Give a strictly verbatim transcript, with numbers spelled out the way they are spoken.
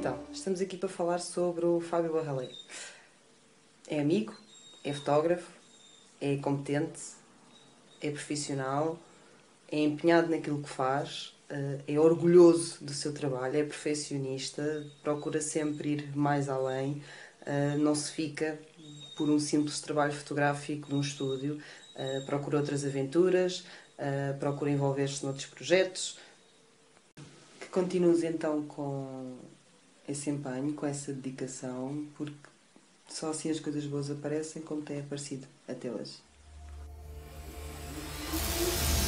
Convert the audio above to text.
Então, estamos aqui para falar sobre o Fábio Barraleiro. É amigo, é fotógrafo, é competente, é profissional, é empenhado naquilo que faz, é orgulhoso do seu trabalho, é perfeccionista, procura sempre ir mais além, não se fica por um simples trabalho fotográfico num estúdio, procura outras aventuras, procura envolver-se noutros projetos. Que continues então com esse empenho, com essa dedicação, porque só assim as coisas boas aparecem, como tem aparecido até hoje.